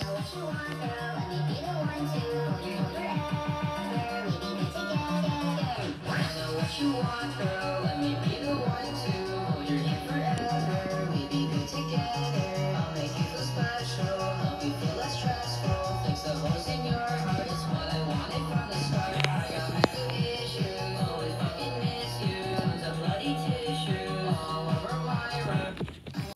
know what you want, girl. Let me be the one to hold you forever. We be good together. I know what you want, girl. Let me be the one to